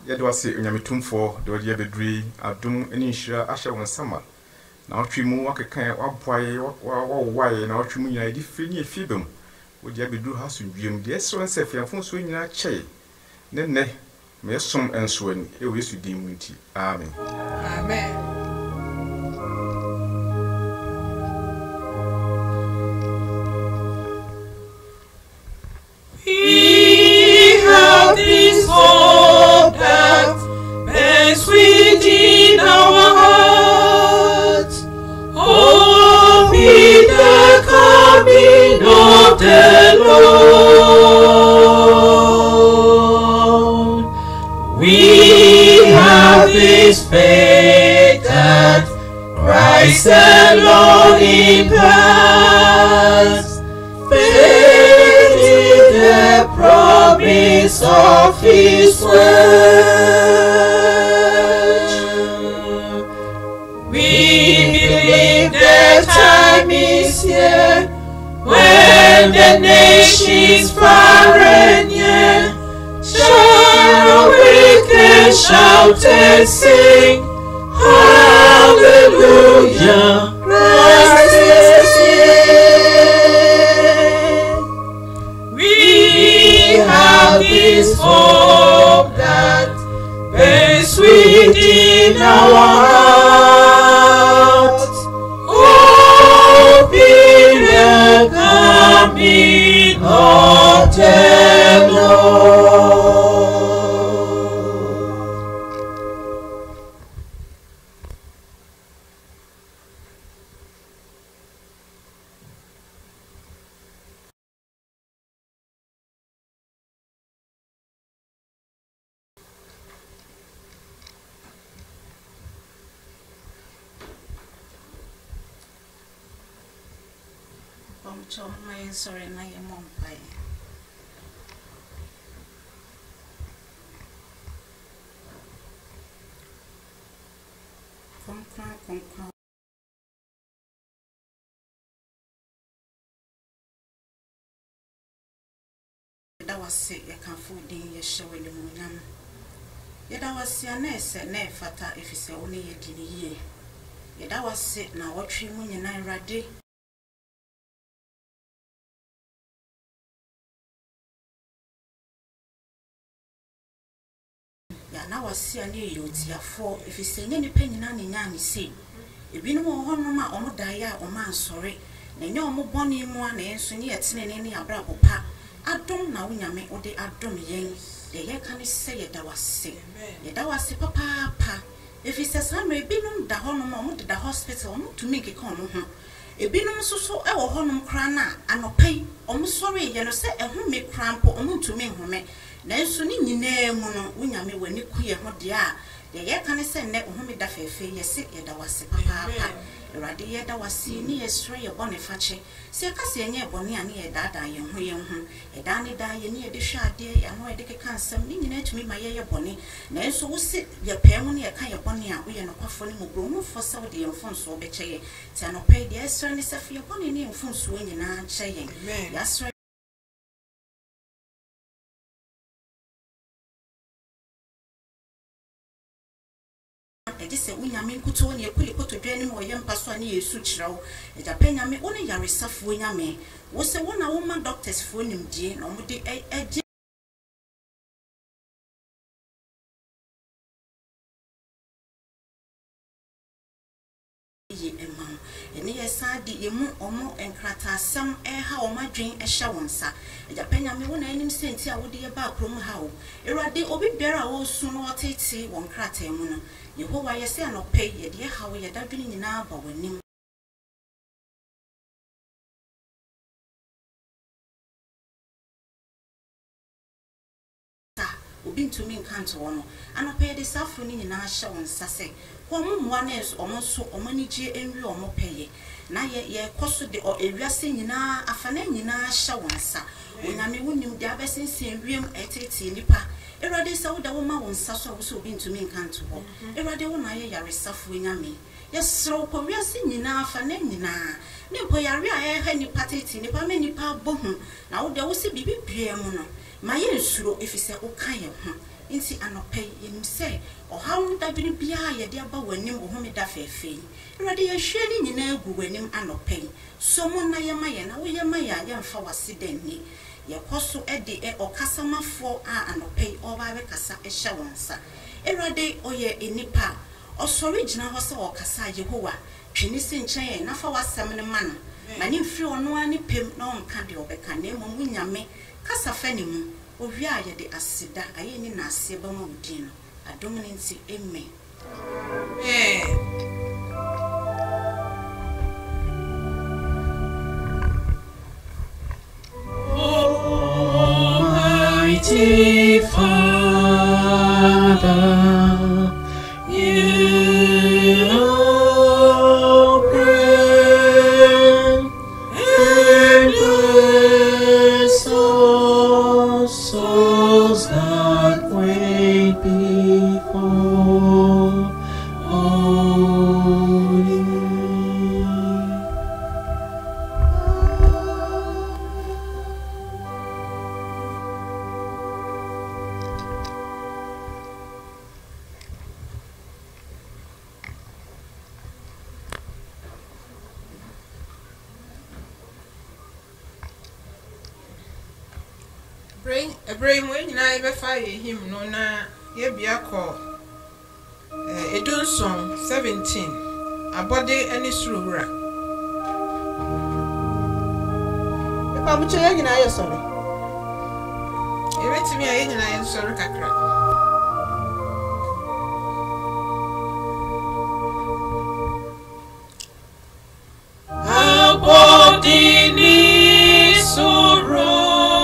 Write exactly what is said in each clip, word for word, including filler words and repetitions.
yɛde wase onyametumfo de wode yɛbɛduri adom ne nhyira ahyɛ wɔn sama na ɔtwe mu wakeka waboaye wawowaye na ɔtwe mu nyina yɛde firi ne efi bam wode yɛbɛduru ha so ndwiem de ɛsɔ nsɛ fiafo so nyina kyɛe ne nɛ me som enso ani e wo Yesu din mu nti amen amen. We have this hope that burns within our hearts. Hope in the coming of the Lord. We have this faith that Christ alone imparts. The promise of His word. We believe the time is here when the nations far and near shall awake and shout and sing, Hallelujah, Christ is here. This hope that burns within our hearts, hope in the coming of the Lord. Sorry, na your mom pie. Come, come, come, come. That was it. You can food in your show in the morning. That was your nurse, and ne fata if it's only a dinner. That was it. Now, what you mean, I ready? Na wasi ani yoti afo efise nye nipa nyina ne nya ne sei ebinu mo ho no ma omo dae a o man sore na nya omo boni mu a na enso ne yetene ne ne abrabo pa adom na wonyame ode adom yen de ye kan se ye da wase ye da wase papa pa efise sama ebinu da ho no ma omo de da hospital omo tumi ke kan no ho ebinu soso e wo ho no kra na anopai omo sore ye no se ehu me krampo omo tumi home na enso ni nyina mu no wonyame wani kuye ho de a de ye kan se ne ohumi da fefe ye se ye da wase papa pa erade ye da wase ni ye sre ye bone fache se ka se enye bone a ne ye da da ye ho ye ho e da ne da ye ni ye de hwa ade ya no ye de keka nsam ni nyina tumi ma ye ye bone na enso wo se ye pe mu ne ye ka ye bone a wo ye no kwafo ni mu bro mu fo se wo de ye mfonso be cheye ti ano pe de esre ni se fe ye bone ni mfonso nyina cheye ya sre Edise unyame nkuto woni ekuli koto dwani mo yempa so ani Yesu kirawo eja penyame woni yaresafo nyame wo se wona wo ma doctors fo nimdie na mo de eje ye emam eni yesadi yemu omo enkrata asem e ha o madwen e hye wonsa eja penyame wona anim senti a wo de ye ba krom ha o erade obi biara wo su no otete won krata emu no Yehowa yese anope ye de ha wo ye dadwini nyina ba wanim obi ntumi nkanto wono anope de safo ni nyina hye wonsa se Omo mwanes omo so omo nigye enwi omo peye na ye ye koso de o ewiase nyina afana nyina hye wonsa onyame wonim de abesense enwiem etete nipa erade sa wo da wo ma wonsa so wo so obi ntumi nkanto ho erade wo na ye yaresafo nyame ye sro ko wiase nyina afana nyina ne mpo yare a ye ha nipa tete nipa me nipa bohu na wo da wo se bibi bia mu no ma ye nsuro efise wo kan ye ho nti anope yenim se ohaw da bini bia ye de aba wanim ohome da fefe erade ye hwe ni nyina agu wanim anope so mo na ye maye na wo ye maye ye mfa wase danni ye koso e de e okasamafo a anope oba be kasa e hye wonsa erade oye enipa osori gina ho se okasa Yehowa twini se nchen na fa wasem ne man mani mfiri ono ani pem na onka de obeka na mom nyame kasa fa ne mu owi aye de asida aye ni na ase ba mu din no adom ne nti amen eh Almighty Father, you open and bless all souls that wait before only. Brain a brain when I ever fire him no na ye be a call. A dun song seventeen. A body any surura. If I'm changing, I am sorry. You wait to me, I am sorry, Kakra. A body needs sorrow.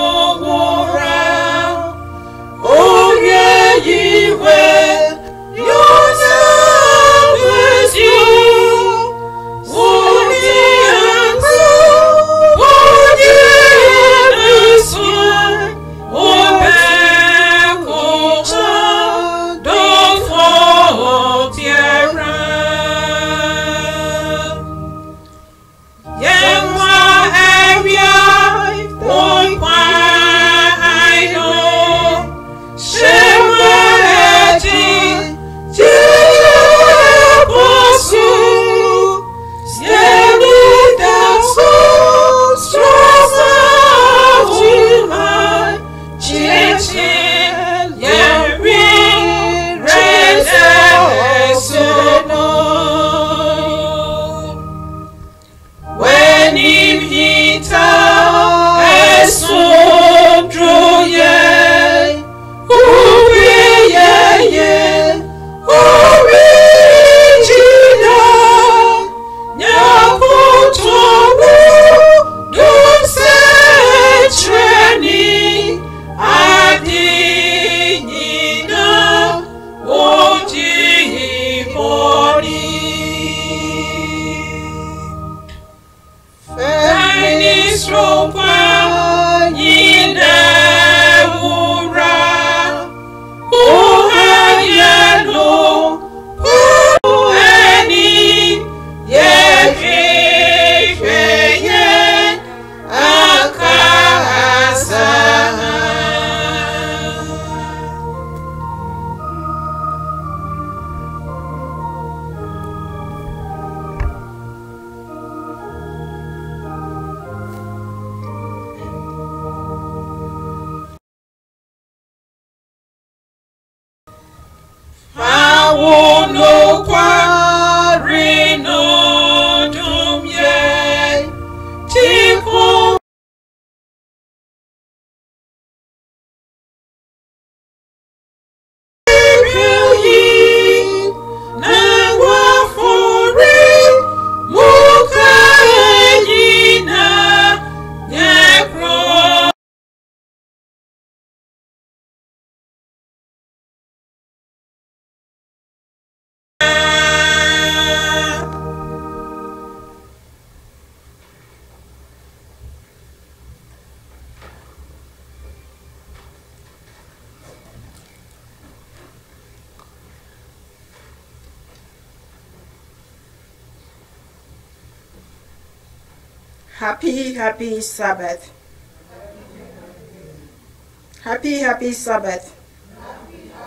Happy, happy Sabbath. Happy, happy Sabbath.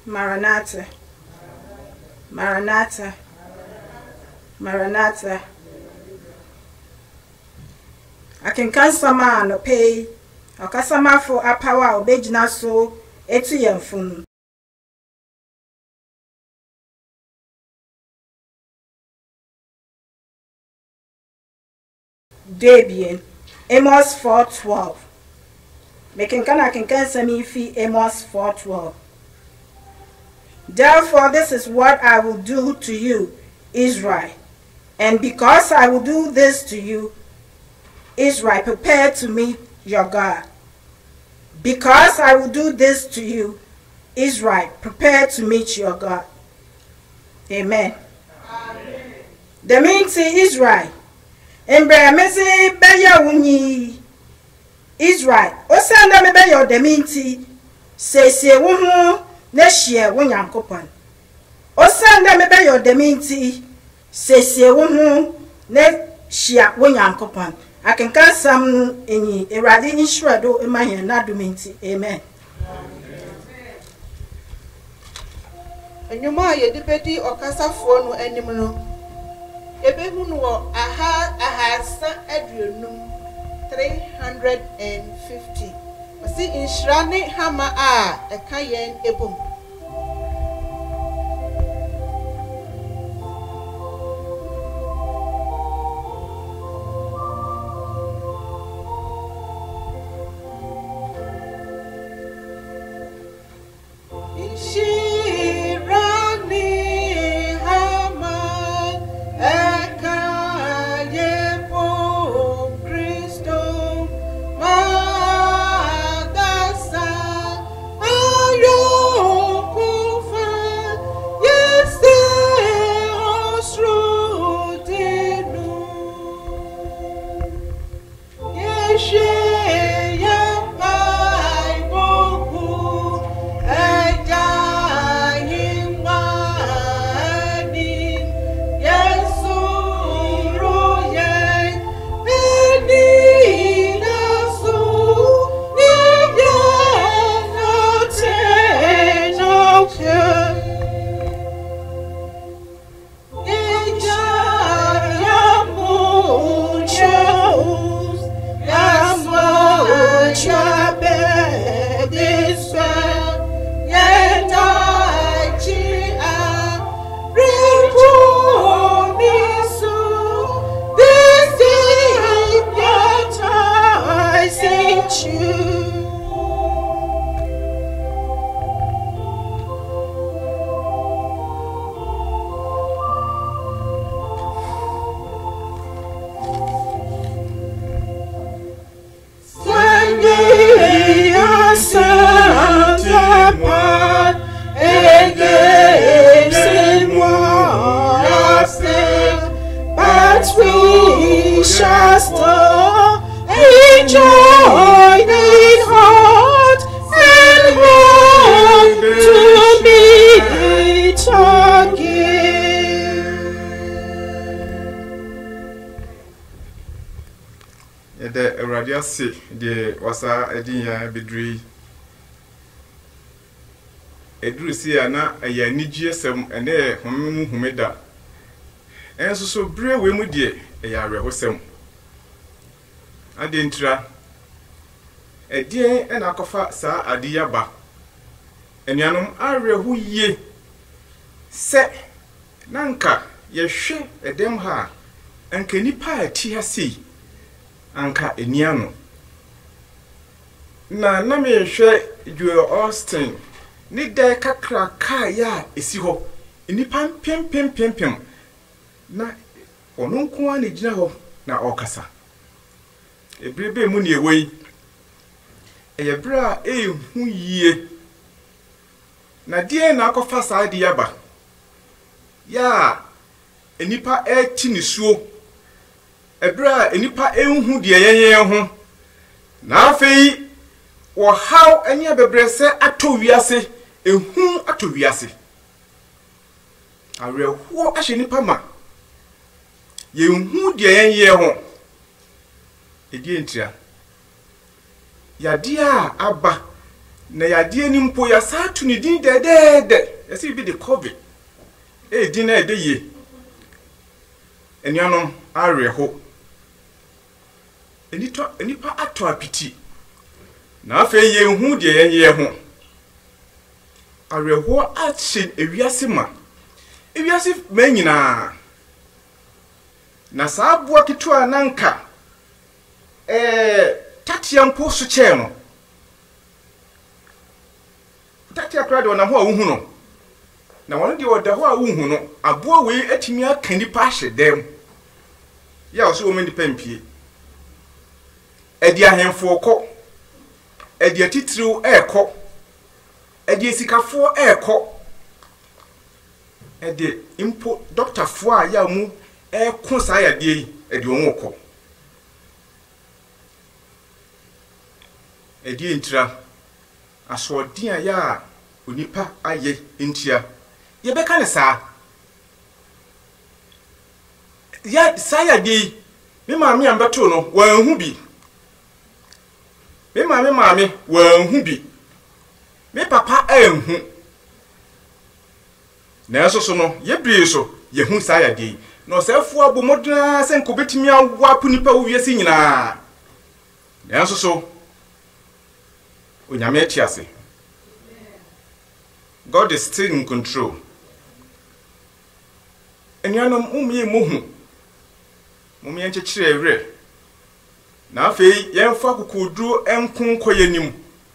Maranatha, Maranatha, Maranatha. I can cancel man no pay. I can for a power of Bejina so eti fun. Debian Amos four twelve. Making can I can cancel me fee Amos four twelve. Therefore, this is what I will do to you, Israel. And because I will do this to you, Israel, prepare to meet your God. Because I will do this to you, Israel, prepare to meet your God. Amen. Amen. The means Israel. Embre mesi beya wunyi Israel. Osanda me beya the minti sese wo ho na hie wo Nyankopon. Osanda me beya the minti sese wo ho na hia wo Nyankopon. Akenka sam enyi Erade inshredo emahe na do minti. Amen. Enyuma ye de bedi okasafo no anim no ebe hunu wo aha aha sa aduonum three hundred fifty. Wasi inshirane hama a eka yen ebom. Se de wasa edinya bedri edru si ana aya nigi esem ene homu humeda enso so bre we mu de aya rehosem adentra edien ena akofa sa adiya ba enuanom arehu ye se nanka yehwe edem ha anka nipa ati hasi anka eniano na na me hwe Joel Austin ni dai kakra ka ya esi ho enipa pem pem pem pem na ono nko a na gina ho na okasa ebrebe mu ne ewei eyebra ehu yie na die na akofa sa de yaba ya enipa eti ni suo ebra enipa enhu de yenyen ho na afei wo haw anya bebrese ato wiase ehu ato wiase areho ahye nipa ma yenhu de yenyen ho edi entia yade a aba na yade ni mpo ya sa tu ni din dedede yesi bi de covid e din na de ye enianom areho enito enipa ato apiti na afa ye hu de ye ye ho areho action ewiase ma ewiase ma nyina na saabo akitua nanka eh tatia mpo so che no tatia kra de na ho a wuhu no na won de oda ho a wuhu no abo we atimi aka ni pa hye dem ya so o meni pampie edi ahemfo ko edi atitiriw ekọ edi esikafo ekọ edi impo doctor fo a ya mu ekọ sa ya de edi won okọ edi ntira asodin a ya onipa aye ntia ye beka ne sa ya sa ya de me maami ambeto no wanhu bi me maami maami wanhu bi me papa enhu na so so no ye brie so ye hu sa ya de no sefo abomodna se nkobetimi awa punipa wo wiase nyina na so so onyame atiase. God is still in control. Enianom umye mohu mumye enchechire ewre na afei yemfa kokudru enkun koyenim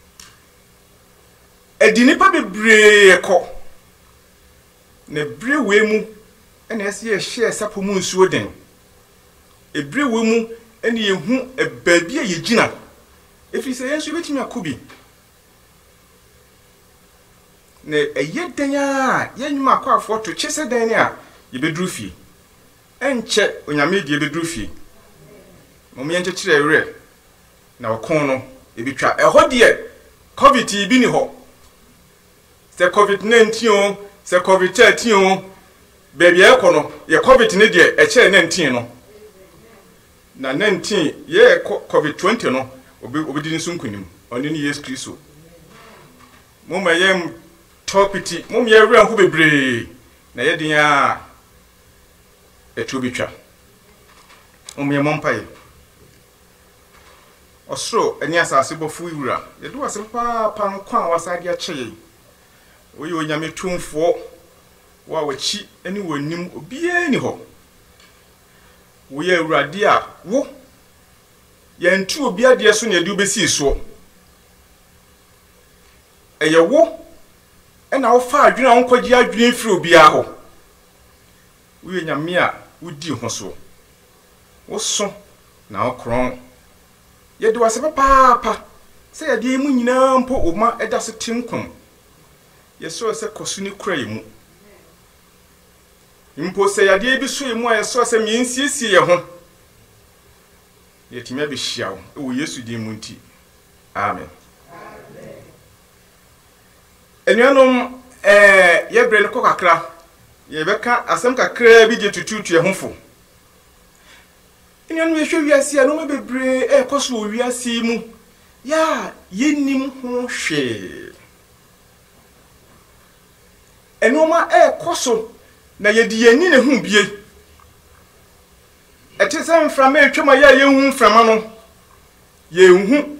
edini pa bebre ekọ na bre we mu ena ese ye hye sapo mu nsuo den ebre we mu ena yehu ebaabi a yegina efi se yensu betimi akobi ne eye den a yenwuma akwa foto chese den a yebedru fi enche onyame die bedru fi mom yenche kire ewre na okon no ebitwa eho de covid bi ni ho se covid nineteen o se covid thirteen o baby ekọ no ye covid ne de eche nineteen no na nineteen ye covid twenty no obi obedi nso nkunim oni ni Yesu Kristo mom ayem topiti mom ye ewre ho bebre na ye din a etubitwa omye mompaye osro eni asase bofu wura ye do ase pa pa nkwa wasade a cheye oyi onyame tumfo wa wachi eni wonim obie ni ho wo ye urade a wo ye ntu obi ade so ne de obesi so eye wo ena wo fa adwena wo kwaji adwene firi obi a ho wo ye nyame a wudi ho so wo so na okron ye de wase papa se ye de mu nyina mpo oma eda so tinkom ye so se kosu ni kura yimu mpo se ye de bi so yimu a ye so se miensiesie ye ho ye timia be hia wo e wo Yesu de mu nti amen amen enuanom eh ye bre ne kokakra ye beka asem kakra bi de tututu ye hofo enuanom ye hwe wiase a no bebre e koso wiase mu ya yenim ho hwe enoma e koso na ye di yeni ne hu bie ete se mframa etwema ya ye hu mframa no ye hu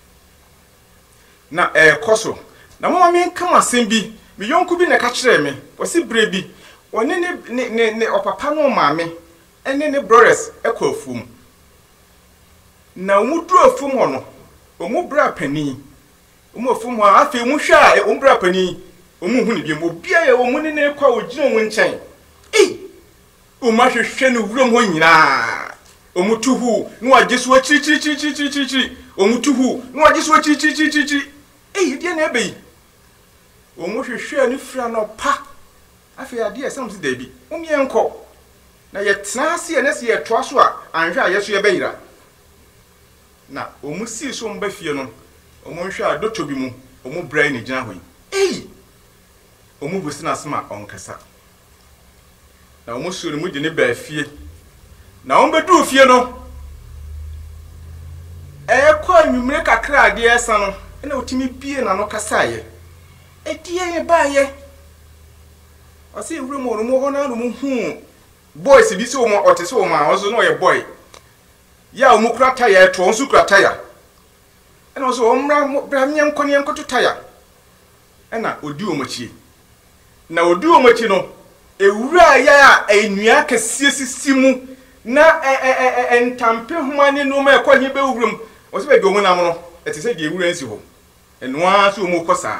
na e koso na mama me nka masem bi me yonku bi na ka kire me wose bre bi one ne ne ne opapa no maame ene ne brothers ekọ afum na omudu afum ho no omu bra pani omu afum ho afi mu hwa omu bra pani omu hu ne bi mo bia ye omu ne ne kwa ogina omu nchen eh omu ahwehwe ne wurom ho nyina omu tuhu no agiso achiri chiri chiri chiri chiri omu tuhu no agiso achiri chiri chiri chiri eh die na ebe omu hwehwe ne fra no pa afi ade esam si dabi omu yenko na ye tnase ne se ye toa so a anhwe a yeso ye bayira na omu si so mba fie no omu hwe a doto bi mu omu brai ne gina hoyi eh omu busina sma onkasa na omu so ne mu de ne ba fie na omu bedu fie no e kwa nwumre kakra ade esa no na otimi bie na no kasaye edie ye baaye ose wure mo no mo ho na no mo hu boys bi se o mo otese o ma ozo no ye boy ya o mo kura taya to onsu kura taya ena ozo o mra bra mye nkone enkoto taya ena odi o mochi na odi o mochi no ewura ya enua kese sisimu na entampe humane no ma ekonye be wurum ose be gomu na mo no etise de ewura nsi ho enua so mo kosa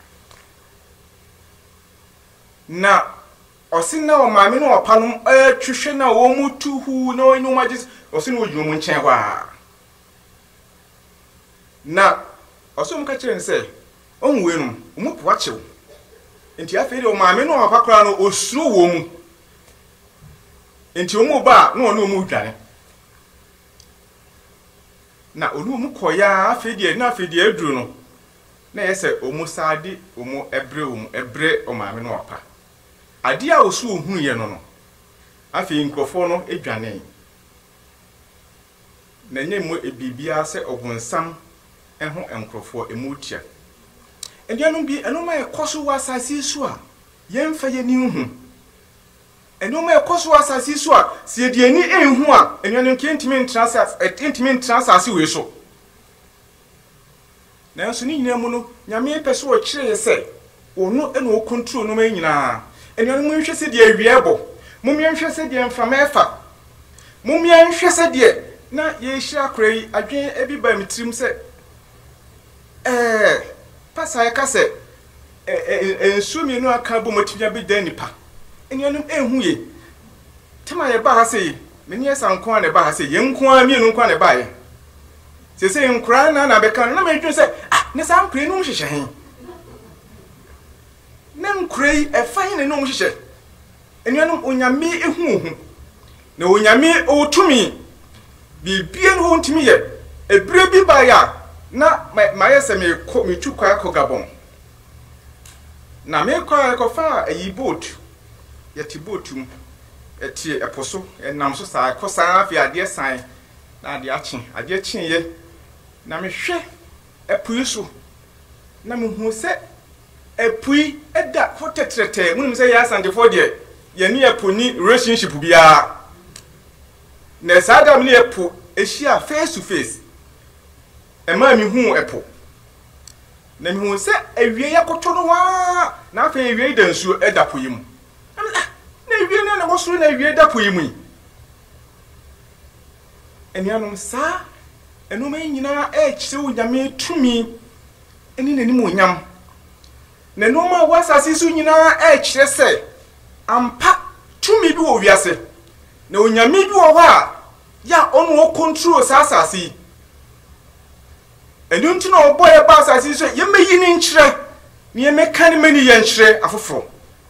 na ose na o maame no opanum atwhwe na wo mutuhu na onyu magis ose no odwumu nchen ho a na ose mo ka kire nse onwe no mo po achew enti afeere o maame no opakora no osuro wo mu enti omu ba no no mu dwane na onu mu koya afeede na afeede aduru no na yese omu saade omu ebre omu ebre o maame no opa ade a osu ohunu ye no no afi nkrofo no edwane na nyemu ebibia se ogunsam eho enkrofo emutia endianu bi enoma ekoso wasasi so a yemfa ye ni hu enoma ekoso wasasi so a sie die ni enhu a enwanu kentimi ntrasa entimi ntrasa ase we so na nso ni nyina mu no nyame pese o kire se ono eno o control no ma nyina enwanu mu hwese de awie bo mu mi hwese de mfama efa mu mi hwese de na ye hira krai adwen ebiba mitrim se eh pasa ya kase eh ensu mi no aka bo motibia bi dan nipa enwanu enhu ye tema ye ba ha se meni esa nko na ba ha se ye nko a mi no nko na ba ye se se nkura na na be kan na me dwen se ah ne sa nkure no hwehye hen na nkure e fa hin no hwehye enwanu onyame ehu ohu na onyame otumi bibie no ntimi ye ebire bi ba ya na ma yese me ko me tukwa ko Gabon na me kwa ko fa ayi boat yeti boatum eti eposo enam so sa ko sa afi ade san na ade achi ade achi ye na me hwe epui so na me hu se epui eda ko tetrete munim se ya sande for de ye ni eponi relationship bia na sa adam ni epo ehia face to face ema mi hu epo na mi hu se awie yakoto no wa na afa awie dansuo edapo yim na awie na na wosoro na awie dapo yim enianom sa enoma nyina e kire unyame tumi eni nani mo nyam na enoma wasase su nyina e kire se ampa tumi bi wo wiase na unyame bi wo ho a ya onu o control sasase enu nti na oboye ba asase so ye meyi ni nkyire ne ye meka ne mani ye nkyire afoforo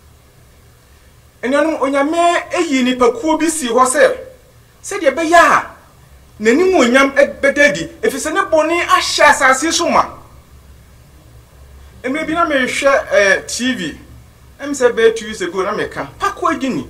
enanu onyame eyi ni pakuo bi si ho se se de be ya nani mu onyam ebedadi efise ne boni ahya asase so ma emre bi na me hwe eh T V em se be two years ago na me ka pakuo agini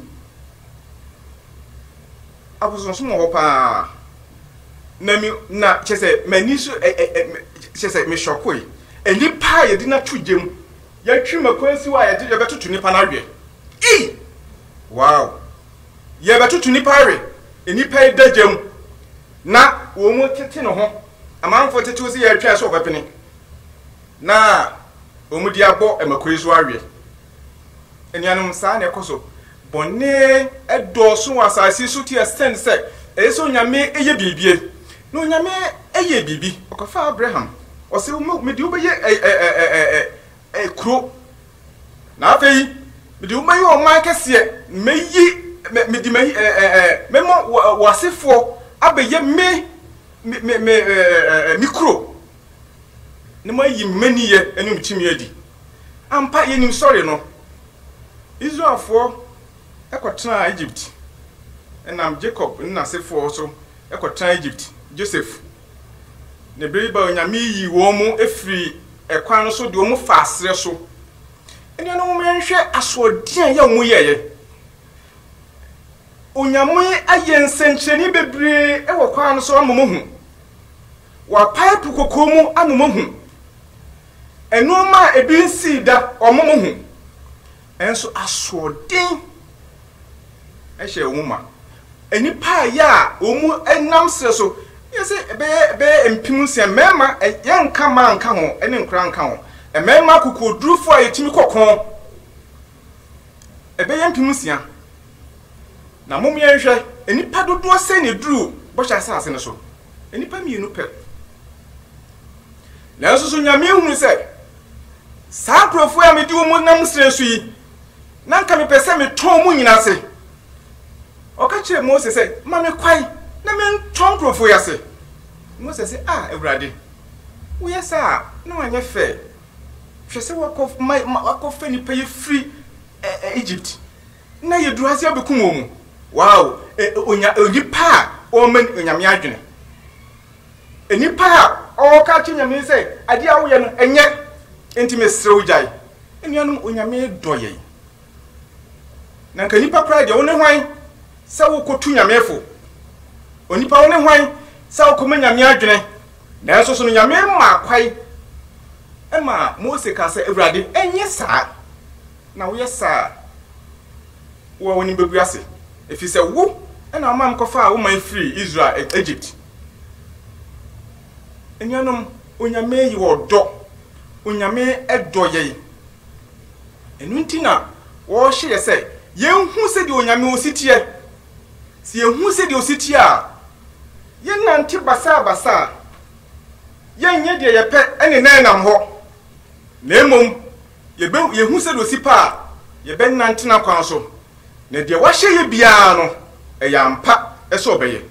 abuzo so mo ho pa na mi na chese mani so chese me shokoi eni pa ye di na twugem ya twi makwansi wa ye di ye betoto nipa na hwe eh wow ye betoto nipa hwe eni pa e dagem na wo mu tete no ho amanfo tete osi ye twa so obepene na wo mu di abo emakwansi wa hwe enianum sa na ekoso bonne edoso wasasi so ti extend say eso nyame eye bibie no nyame eye bibi okofa Abraham o se me di obeye eh eh eh kro na afei me di umayi o man kese meyi me di meyi eh me mo wasefo abeye me me me mikro ne mo yi mani ye enu mtimi adi ampa ye nim sorry no Israelfo ekotena Egypt enam Jacob nna sefo so ekotena Egypt Joseph ne beri ba onyame yi wo mu efri ekwan no so de wo mu faasre so eni no mo menhwe asodian ya mu yeye onyame ayensenkyereni bebre e wo kwan no so amomo hu wa pipe kokomu amomo hu enoma ebi nsi da omomo hu enso asodin ehye omuma enipa ya omu enam sere so yese be be empim se mema yenka ma nka ho ene nkra nka ho mema kokodurufo ayetimi kokon ebe yempim sia na mom yenhwe enipa dodo se ne duru bocha asase ne so enipa mienu pe na so so nyame hu se sa profo ya medi omu nam sere so yi na nka me pese me ton mu nyina se okache Moses say ma me kwai na me ton profo ya se Moses say ah Ewurade wo yesa na wanye fe hwese wakof my wakof ni pay free Egypt na ye duase abekum omu wow onya onipa o man onyame adwene enipa o ka che nyame say ade awo ye no enye enti srew jai enuanum onyame doye na nka nipa pride wo ne hwan sa wo kotu nyamefo onipa wo ne hwan sa wo koma nyame adwene na enso so no nyame ma kwai ema Mose ka se Ewurade enye saa na wo yesa wo woni bebuase efi se wo na amam kofa wo man free Israel Egypt enyanom onyame yi wodo onyame edoye enuntina wo hye se yenhu se de onyame ositie si yenhu se de ositie a yenante basa basa yenye de yepe ene nanam ho na emom yebe yenhu se de osipa yebe nante na kwan so na de wa hye ye bia no eyampa eso obeye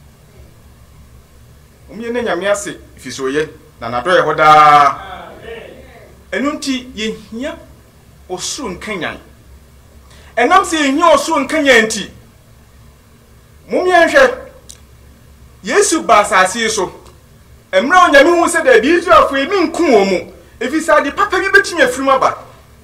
umye ne nyame ase fisoye na nado ye hoda amen enunti yehia osuru nkanyan enam se yehia osuru nkanyan nti mumyenhwe Yesu basasi so emra onyame hu se da bi Israelfo emi nku omu efisa de papa bi betimi afrim aba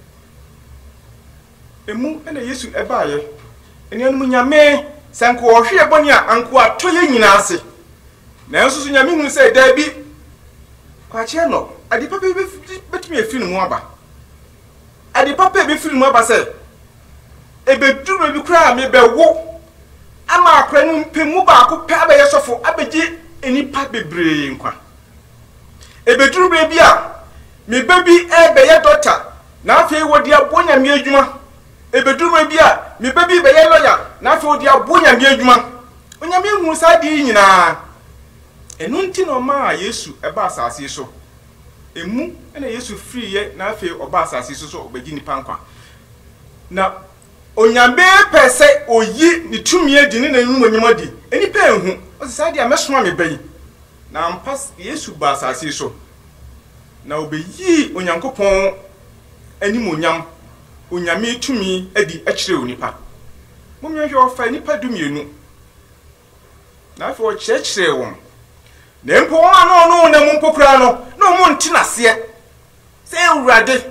emu ena Yesu ebaaye enianum nyame sanko ohwe boni a anko atoye nyina ase na enso so nyame hu se da bi kwache no ade papa bi betimi afrim mu aba ade papa bi afrim mu aba se ebeduru bi kura me bewo ama akwanu mpemu ba ko pa ba yesofo abeji enipa bebree nkwa ebeduru be bia me baby e be ye doctor na afi wodi abonya me adwuma ebeduru be bia me baby be ye lawyer na afi wodi abonya me adwuma onyame hu sa di nyina enu nti no ma Yesu eba asase so emu na Yesu free ye na afi oba asase so so obeji nipa nkwa na onyambe pese oyi ni tumi edi ni na nmu onyamadi eni pe ehu o se sadia mesoma me bayi na ampas Yesu ba asase so na obeyi onyankopon anim onyam onyame tumi edi akire onipa mumyehwe ofa nipa dumienu na afi o kyekire won na mpo won ano no na mu mpokura no na mo ntinase se Ewurade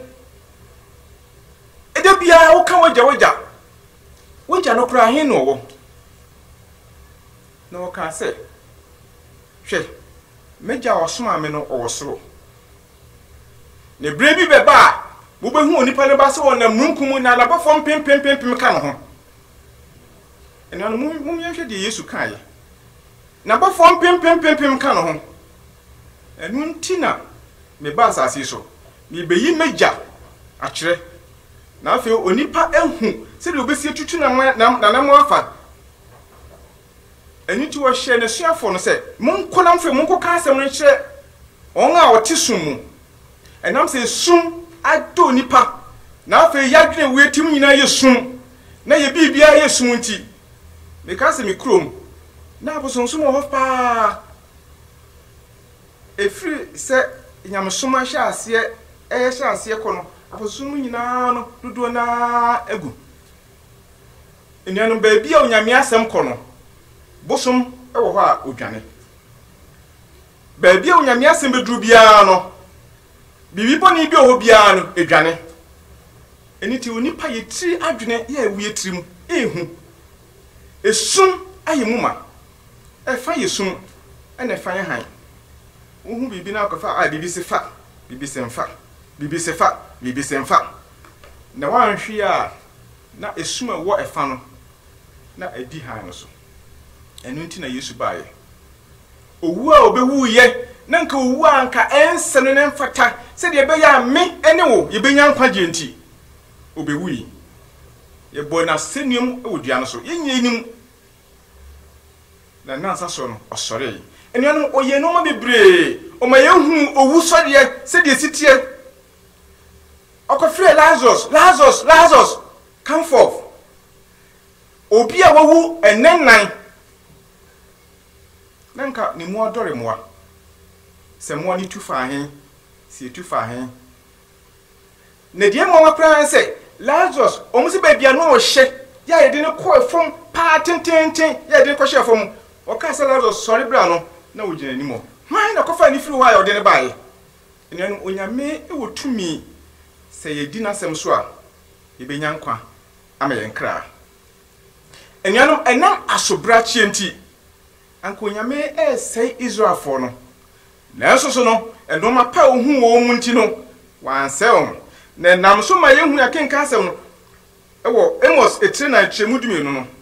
ede bia wo ka waja waja waja no kura hin no wo no ka se hwe meja osoma me no owosoro ne brebi beba wo behu onipa ne ba se wona munkumu na na bafom pem pem pem pem ka no ho ena no mum yehwe de Yesu kan ye na bafom pem pem pem pem ka no ho enu ntina me ba asase so me beyi meja akire na afi onipa ehu se de obesi tutu na na na mo afa eni ti wo hye ne suafo no se mon konam fe mon koka asem no kire on a wote sum enam se sum ado nipa na afi yadwene wetim nyina ye sum na ye bibia ye sum nti me ka se me krom na abosonsum ho pa efri se nyamsum ahye ase e hye ase kono abosum nyina no dodo na egu enianum ba bia onyame asem kono bosom ewo ho a odwane ba bia onyame asem bedru bia no bibi boni bi oho bia no edwane eniti onipa yetiri adwene ya ewu yetirim ehu esum ayemuma efa yesum ene fa ye han ohu bibi na akofa a bibi se fa bibi se mfa bibi sefa bibi semfa na wan hwe a na esuma wo efa no na edi han no so enu nti na Yesu baaye owu a obewu ye na nka owu a nka ense no ne mfata se de be ya me ene wo ye benya nkwaje nti obewu yi ye boy na senium odua no so yenye enim na nansa so no osore enuanu oye no ma bebre o ma yehu owu sode se de sitie okofre Lazarus Lazarus Lazarus come forth obi a wawu enennan nanka ni mu odore moa se mo ni tufa ahen si tufa ahen ne die mo wakra se Lazarus omusi ba bia no o hye ya yede ne ko fom pa tententen ya yede ko hye fom o ka se Lazarus sorry bra no na wo gina ni mo man na ko fa ni firi wa ya ode ne baaye enu onyame e wo tumi se ye di na sem so a ye benya nkwa ama ye nkra enu enam asobra chie nti anko onyame e sei Israel for no na so so no eno ma pa ohu wo mu nti no wan se o na nam so ma ye hu akenka asem no ewo Amos etire na chemudumi no no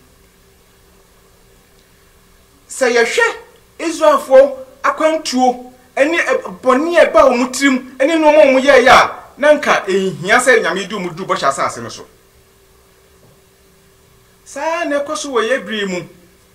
se ye hwe Israel for akwantuo eni boni e ba omutrim eni no mo mo ye ya nanka ehia se nyame di omudu bo hya asase no so sa na ekoso wo ye bri mu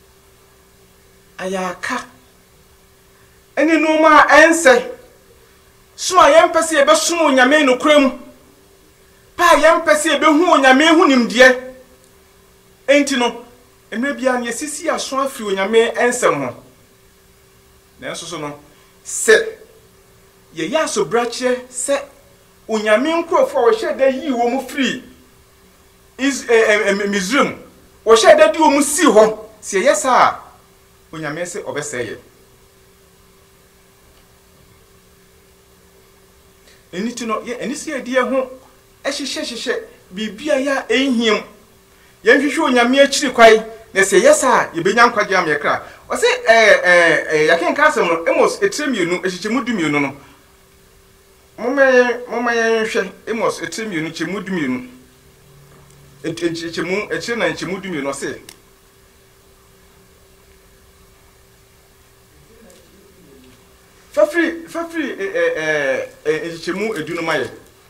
ayaka eni no ma ense suma yempese e be sumo nyame no kuram pa yempese e be hu nyame hu nimde enti no emre bia na yesisi aso afiri onyame ensem ho na enso so no se ye ya so brache se onyame nkrofo wo hye da yi wo mu free is Mizrim wo hye da di wo mu si ho se yesa onyame se obeseye eni tino ye eni se edi ho ehihye hihye bibia ya ehiem ye nhwehwe onyame akiri kwai na se yesa ye benya nkwaje am ye kra o se eh eh yaken kasem no Amos etremienu ehichemudumienu no Mumay mumay nhwe Amos etremienu chemudumienu echichemu echi na chemudumienu no se Fafri fafri eh eh eh echichemu edunu maye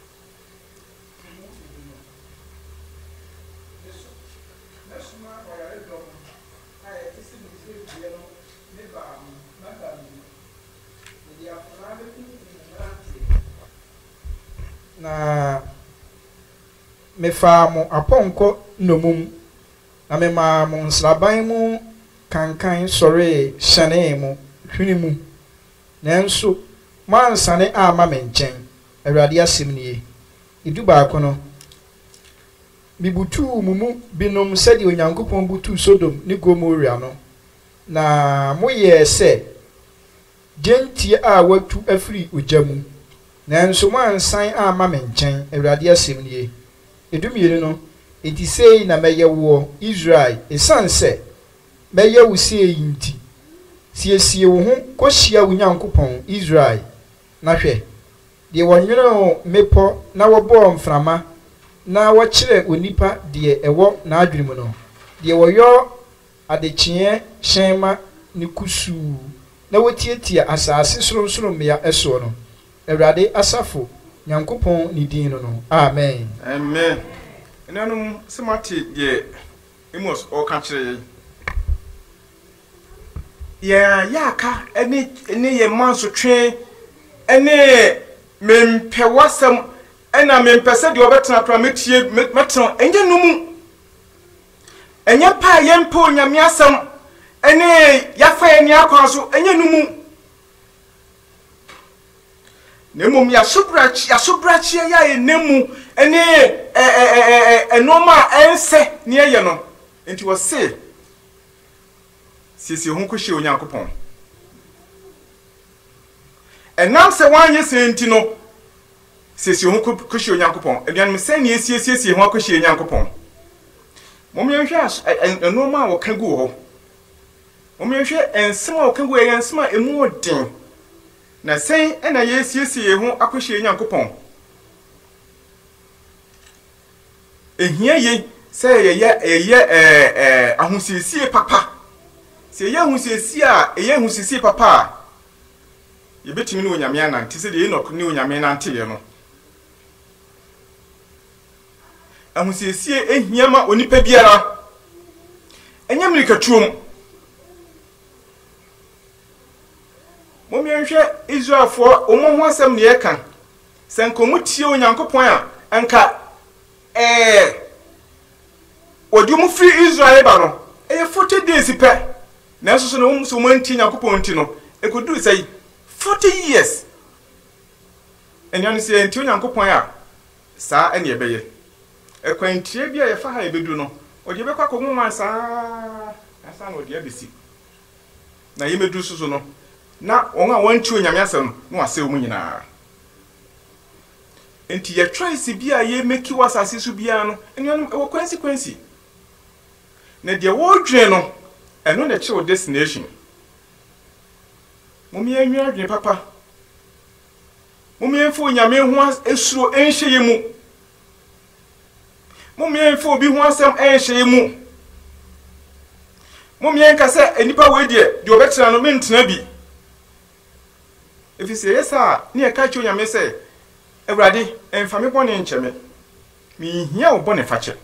na me fa mo aponko nomum na me ma mo nsraban mu kankan sore hyane mu hwini mu nanso mansane ama me nchen awurade asem nie idu baako no bibutu mumu binom sedi onyankopon butu Sodom ni Gomorrah no na moye se gentie a watu afiri ojamu nanso mansan ama me nchen awurade asem nie edumire no enti sei na meye wo Israel esanse meye wo sei nti siesie wo ho kohia onyankopon Israel na hwe de wonwere mepo na wobo mframa na wokyere onipa de ewo na adwirimu no de woyo adechie hyenma ni kusu na wotietia asase soronsoro mea eso no Ewrade asafo nyankopon ni din no no amen amen enanum semati de Amos o ka kire ya yaka eni eni ye manso twe eni mempewasam ena mempese de obetena prametie metena enye numu enye pa yempo nyame asam eni yafa eni akwanso enye numu nemu ya subrachi ya subrachi ya enemu eni eh eh eh enoma ense ne ye no enti wo se sisi hu kohye onyankopon enam se wanye se enti no sisi hu kohye onyankopon aduan se ne esiesie hu kohye onyankopon momyehwe enoma wo kagu ho momyehwe ensema wo kagu ye ensema emu odin na sen ena ye siesie hu akohye nyankopon ehia ye say ye ye eh eh ahusiesie papa se ye ahusiesie a ye ahusiesie papa ye betimi ne onyame anante se de Enoch ne onyame nante ye no ahusiesie ehia ma onipa biara enya mlikatuom momi enhwe Israelfo omo ho asem ne ye kan senkomu tie onyankopon a anka eh odium free Israel ba no e forty days pe na so so no so manti nyankopon ti no e kodu say forty years enyan se enti onyankopon a saa ene ye beye e kwantie bia ye fa ha ebedu no odi be kwa komu man saa asa na odi abesi na ye medu so so no na won a wanti onyame asem no ase omu nyina enti ye choice bia ye make wasase so bia no enyan e wo consequence na de wo dwen no eno na che destination mumie enwa dwen papa mumie enfo onyame ho esuro enhye ye mu mumie enfo obi ho asem enhye ye mu mumie nka se enipa we de de obetira no mentena bi efise yesa ne e ka che onyame se Ewrade emfa me bone ncheme mi hia wo bone fache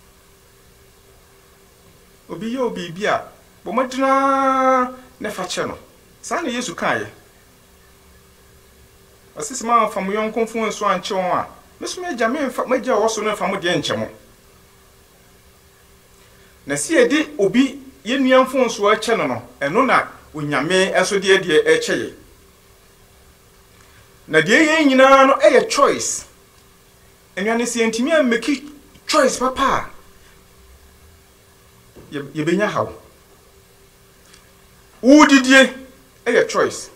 obi ye obi bia bo madina ne fache no sa na Yesu kan ye asisi ma fa mo yon konfu nso anche won a meso me gya me mfa magya wo so no fa mo de nchemo na si edi obi ye nuamfo nso a che no no eno na onyame eso de de e che ye na de ye nyina no e choice enwane si entimi a make choice papa ye ye benya hawo udidie e choice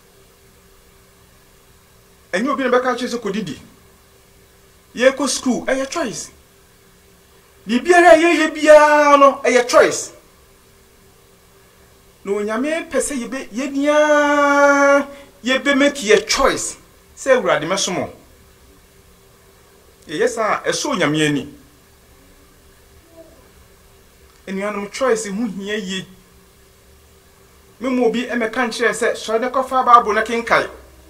enyo obi na beka choice ko didi ye ko school e choice bibiara ye ye bia no e choice no nyame pese ye be ye nia ye be make ye choice say urade mesomo e yesa eso nyame ani enianum choice hu hia yi memo obi emeka nkyere se so ne kofa babu na kenkai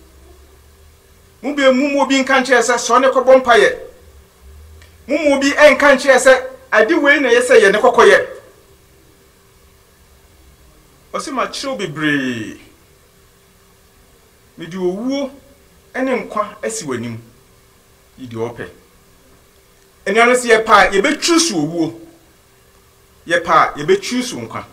mu be mu obi nka nkyere se so ne kobom paye mu obi enka nkyere se ade we na yesa ye ne kokoye osima chiro bebre medi owuo ene nkwa asi wanim yidi ope eniano se ye pa ye be choose owuo ye pa ye be choose nkwa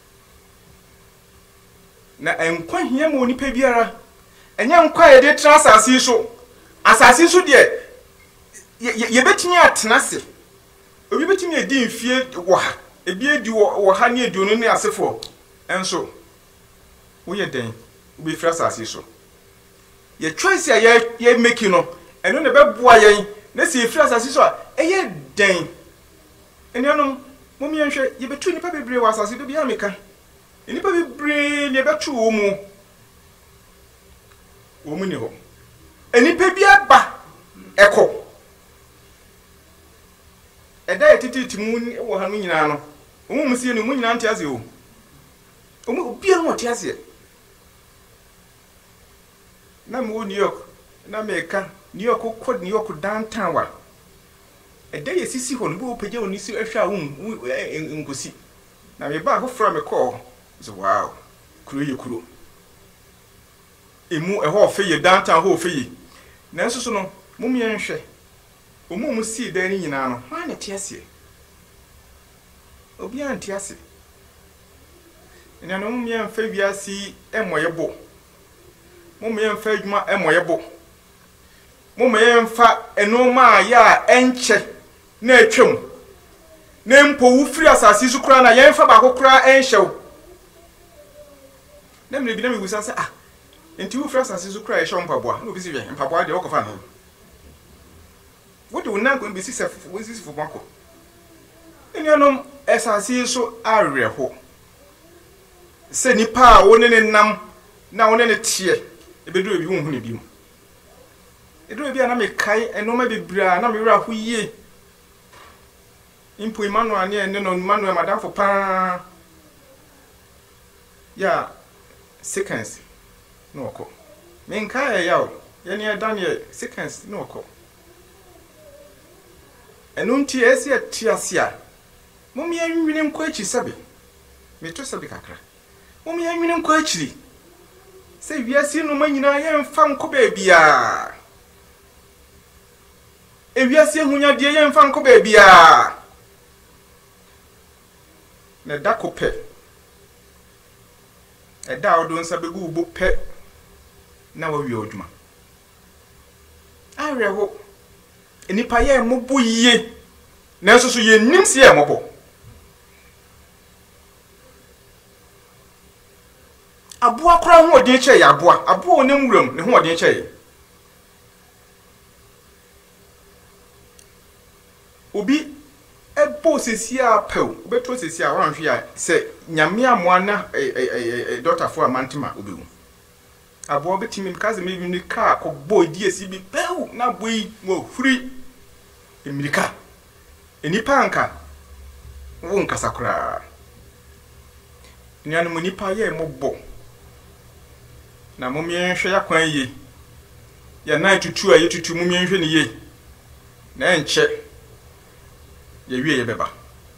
na enkwa hia mo nipa biara enya nkwa ye de tra asase so asase so de ye betimi atenase obi betimi edi mfie wo ha ebi edi wo ha ne edi onu ne asefo enso wo ye den obi fra asase so ye choice ya ye make no eno ne beboa yen na se fra asase so a eye den enianom momi enhwe ye betu nipa bebre wa asase do bia meka nipa bebre ne betu wo mu wo mu ni ho enipa bia ba eko eda etititi mu wo ha no nyina no wo mu sie no mu nyina nte ase o wo mu bia no te ase na mo New York na meka New York ko New York downtown wa eda ye sisi ho no bo pagya oni si ahwa wo ngosi na me ba ho fra me call so wow kuro ye kuro emu eho fe ye downtown ho fe ye na nso so no mo me enhwe omo mo si da ni nyina no ha na te ase obi an te ase ina no mo me enfa wiasi emoye bo mo me enfa adwuma emoye bo mo me enfa enoma ya enche na atwam na mpo wu firi asase su kura na yenfa ba kokura enhyew na me bi na me wusa se ah enti wu firi asase su kura e hyew mpaboa na obi si hwe mpaboa de okofa no what do na go be si se fu si fu bako enianom asase su areho se nipa a woni ne nam na woni ne tie ebedu ebi hu ne bi mu edu ebi na me kai enoma bebra na me wura ho yie impo Emmanuel ne ne no Emmanuel madafo pa ya seconds no oko menka ya yawo ye ne Daniel seconds no oko enunti esi atiasia mum ye nwini nkwa achi sabe meto sabe kakra mum ye nwini nkwa achiri se wiase no manyina ye mfa nko ba bia e wiase hunya de ye mfa nko ba bia na dakope e da odo nsa begu ubo pe na wa wi odwuma arewo enipa ye mobo yie na so so ye nim se ye mobo aboa kora ho odin che ya aboa aboa onem wuram ne ho odin che obi ebo sesia pew obeto sesia wanhwe a se nyame amoa na eh doctor for amantima obewu aboa betimi kaze me ni ka ko boy die si bi pew na boy mo huri emirika enipa anka wo nkasa kora nyane mo nipa ye mo bo na mo mienhwe ya kwan ye ya na tutu a ye tutu mo mienhwe ni ye na enche ye wie ye beba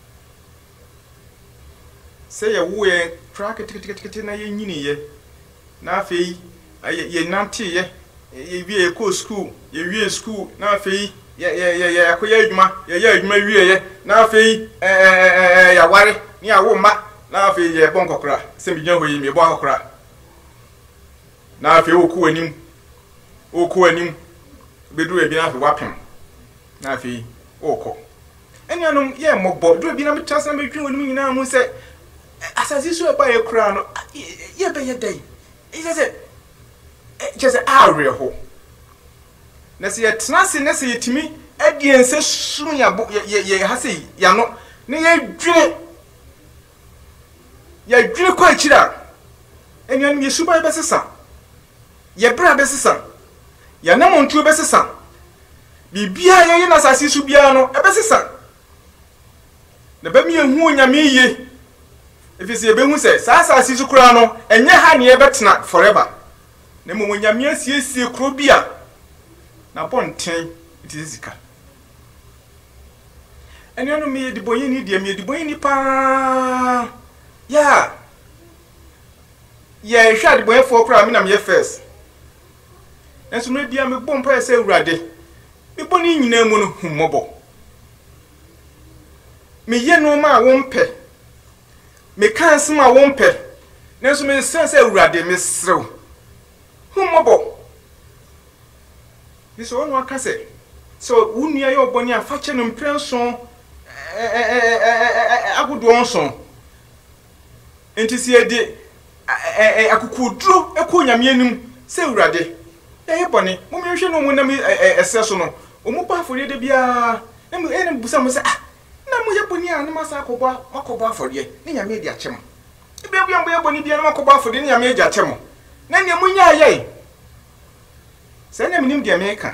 se ye wo ye track tik tik tik na ye nyini ye na afei ye nante ye ye wie ko school ye wie school na afei ye ye ye ye akoya adwuma ye ye adwuma wie ye na afei eh ya ware ni awo ma na afei ye bon kokora se mi gyan hoyi mi bo akokora na afei oku anim oku anim bedu e bi na afei wapem na afei oko enuanom ye mobo do bi na metasa metwe wonu nyina hu se asasi so e ba ye kura no ye be ye dai e se je se awe ho na se ye tenase na se yetimi adiense sunu ya ye ye ha se ya no ne ye dwene ya dwene kwa akira enuanom ye suba be sesa ye bra be sesa ya na montu be sesa bibia ye ye na asasi su bia no e be sesa na ba mi ehu nyame ye efisi ebe hu se sa asasi su kura no enye ha ne ebetena forever na mo nyame asiesie kro bia na bonten itizika ene no me di boyi ni di me di boyi ni pa ya ye hwa di boyi fo kura me na me first enso no bia me bom pa se urade me boni nyina mu no humobo me ye no ma wompe me kan sima wompe nenso me sense urade me serew humobo this one aka say so unua ye oboni afache no mprenson eh eh eh agudu onson entisi e de eh akukudro ekọ nyame anim se urade ye boni mo me hwe no mu na me ese so no omu pa afori de bia na me ene busa mo se ah na mo ye boni a na masa akoba makoba afori ni nyame di achem ebe bia mo ye boni bia na makoba afori ni nyame di achem na ne munya aye se na minim di America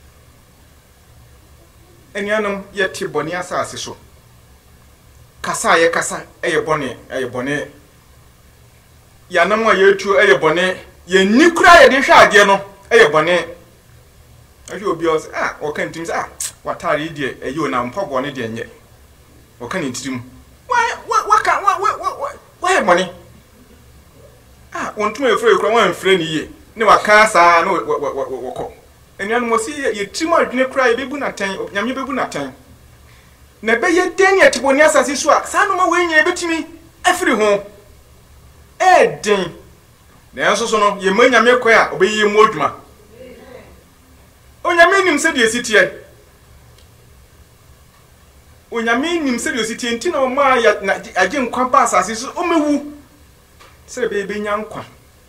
enuanom ye ti boni asase so kasa ye kasa eye boni eye boni ya na mo ye tu eye boni ye nikura ye de hwa ade no eye boni ahwe obi o ah o kan tim ah watare die eye na mpago ne de nye o kan ntirim wa wa ka wa wa wa boni ah ontum efre ekura wan fre ni ye ne wa kan sa no woko enuan mo si ye trim adwene kura ye bebu na tan nyame bebu na tan na be ye den ye tiboni asase so a sa no ma we nya betimi afiri ho e den na enso so no ye ma nyame kwa a obeyi mu odwuma onyame nim se de esitie onyame nim se de esitie nti na o ma ya age nkwa ba asase so o mewu se be be nya nkwa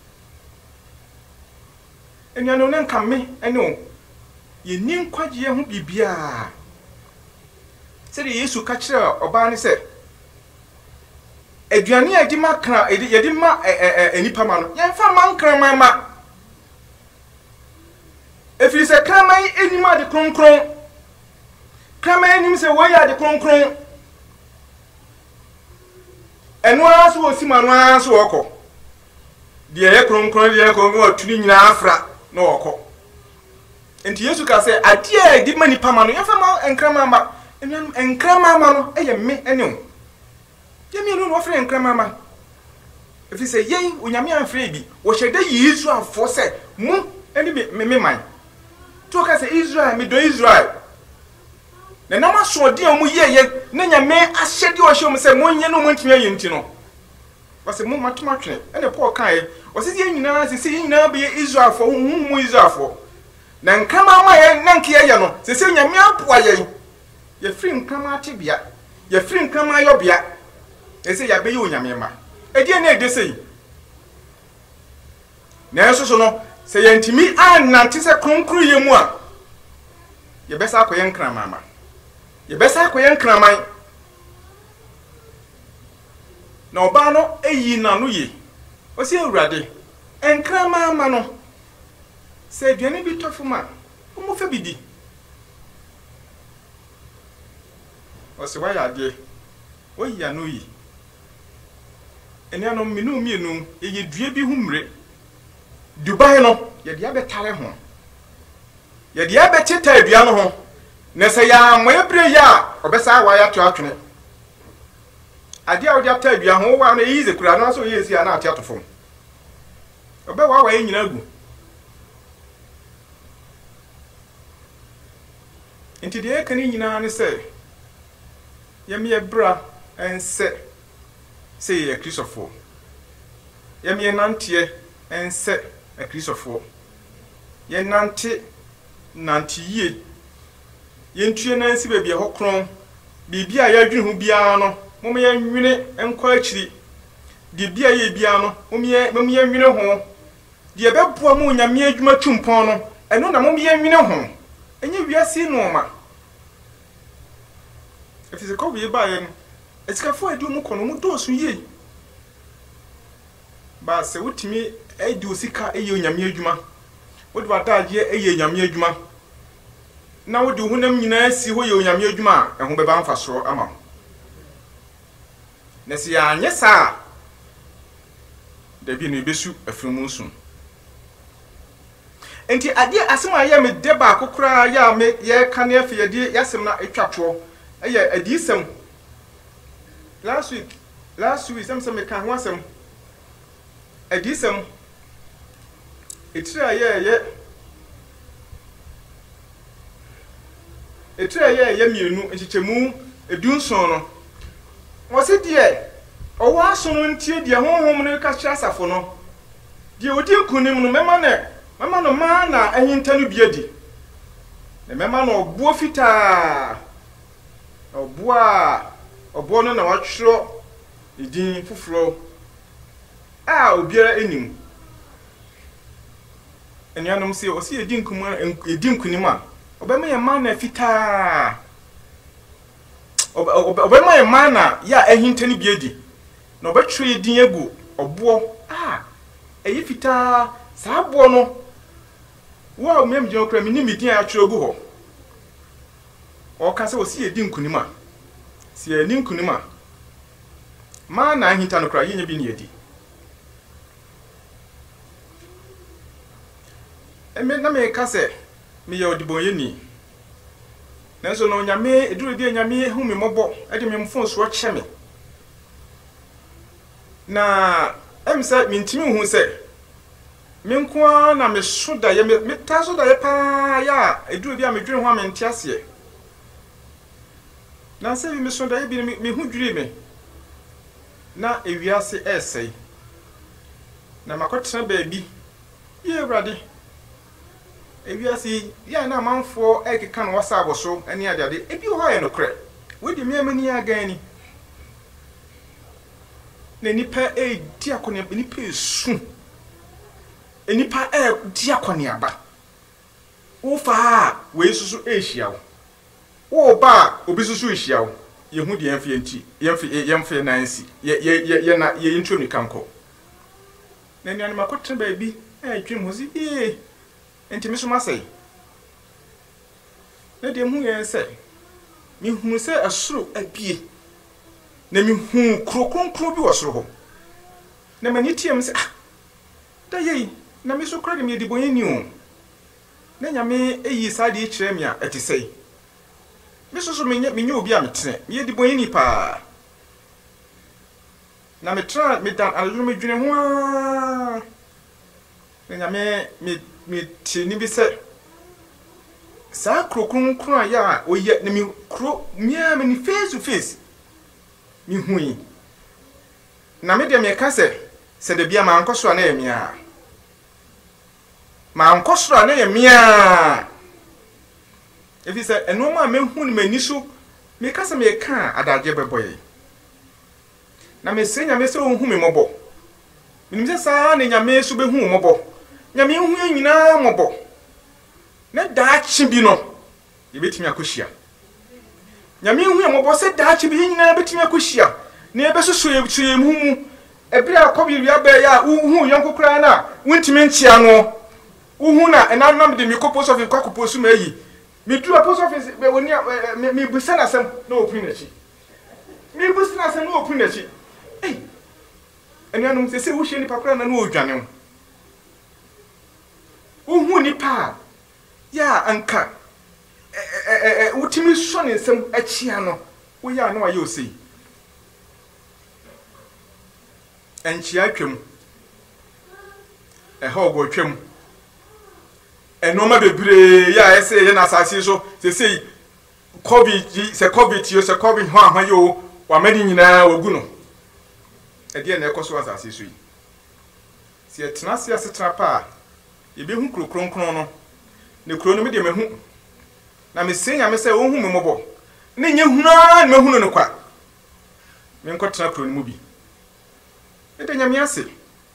enyano ne nkame ene ye ni nkwaje ho bibia se de Yesu ka kire oba ne se aduane a di makra ye di ma enipa ma no ye fa man kran ma efiri se kraman enima de kronkron kraman enim se wo ya de kronkron eno aso osima no aso woko de ye kronkron de ko ngo tuni nyina afra no woko enti Yesu ka se ade di mani pama no yefa ma enkrama ma enkrama ma no eye me ene o ye me no ofre enkrama ma efi se yen onyame anfre bi wo hyede Yesu afo se mu eni me me man to ka se Israel me do Israel na na ma so de mu ye ye na nyame ahyede o hye mu se mo nye no mo ntimi aye nti no wase mo matoma twene ene Paul kan ye wase ye nyina se se nyina be Israel fo hu mu Israel fo na nkama ma ye na nke ye no se se nyame apoa ye ye free nkama atebia ye free nkama ayobia ese ya be ye onyame ma edie na ede sei na eso so no se ye ntimi anante se kronkru ye mu a ye besa akoye nkrama ma ye besa akoye nkraman na oba no eyi na no ye o se awurade enkrama ma no se aduane bi tofuma o mo fa bidi o se wa ya de o yi anu yi eni anu minu mienu eye due bi humre Dubai no ye dia betare ho ye dia betita adua no ho na se ya moebre ya obesa wa ya to atwene ade a odi ata adua ho wa na yize kura no so yesi na ate atofo obe wa wa nyina agu enti de kan nyina ne se ye me bra ense se ye Christopher ye me nante ense a Christopher ye nante nante yie ye ntue nansi ba bia hokron bibia ya dwene hu bia no mom ye nwene enko akiri de bia ye bia no mom ye mom ye nwene ho de beboa mu nyame adwuma twumpon no eno na mom ye nwene ho enye wiase no ma efise ko bi ba ye no esikafo adu mu kono mu dosu yie ba se wutimi edi osika eye nyame adwuma wodi wadaje eye nyame adwuma na wodi hunam nyina si ho ye nyame adwuma eho beba mfasoro ama na si anye sa da bi no besu afrimu nsu enti ade asema ya me deba kokora ya me ye kane afi ye yasem na etwato eye adisem last week last week some some kan ho asem adisem etira ye ye etira ye ye mienu enchichemu edunson no wose die owo asono ntie die honhom no ka kira asafo no die odi nkunim no mema ne mema no ma na ahinta no biadi ne mema no obuo fita obuo a obuo no na watwro idin fufuro a obiara enim enyanom se osi edi nkum edi nkunim a obema ye ma na fita obema ye ma na ya ahinta no biadi na obetwe idin egu obuo a eyi fita sa abo no wo a mem je okra mi ni midin a twero gu ho o ka se osi edi nkunim a si edi nkunim a ma na ahinta no kra yenye bi ni edi eme na me ka se me ye odibonye ni nanso no nyame eduru bi nyame hu me mobo e de me mfon so kye me na em se me ntimi hu se me nko na me soda ye me ta soda ye pa ya eduru bi a me dwere ho a me ntia se na se bi me soda ye bi me hu dwere me na ewiase esei na makotra ba bi ye brade ewiase ya na manfo ekeka no wasa aboso ani adade ebi ho aye no kre we di miamani agani na nipa e di akone nipa esu enipa e di akone aba wo fa we susu ehia wo wo ba obi susu ehia wo ye hu di emfe enti yemfe yemfe nansi ye ye ye na ye intro ni kanko na ni anima kotre ba bi e twem hozi eh enti mi so masai na de mu yen se mi hu se asuro abie na mi hu kro kronkron bi wo soro ho na mani tiem se ah da yei na mi so kra de mi di bonye ni o na nyame eyi sade e kire mi a etesei mi so so menye menye obi a metene mi di bonye ni pa na me tra me dan alo me dwene ho a na nyame me me ti ni bi se sa kro kronkron ya oye na mi kro mi a me ni face to face mi hui na me de me ka se se de bia ma ankoso na ye mi a ma ankoso na ye mi a efi se eno ma me hu ni mani so me ka se me ka adaje beboye na me se nya me se hu me mobo minim se sa na nya me so be hu mobo nya me hu nyina mobo na daachi bi no ye betimi akohia nya me hu mobo se daachi bi nyina betimi akohia na ebe so so ye mu mu ebire akobi wi aba ya hu yonko kra na wuntimi nchia no uhu na enanam de mi kopo so fi kwakopo su mayi mi du apo so fi be woni mi busa na sem na opun na chi mi busa na sem na opun na chi eh enanum se se wo hye ni pakra na no odwane uhu ni pa ya anka eh eh eh utimi so ne sem achia no wo ya no aye osei enchia twem eh ho go twem enoma bebre ya ese ye na asase so se sei covid se covid yo se covid ho ahwa yo wa madi nyina wagu no e de na ekoso asase so yi se etena se asetra pa ye be hu krokronkron no ne kro no me de me hu na me senya me se wo hu me mobo ne nya huna ne me hu no kwa me nkotena kro no mu bi e de nya me ase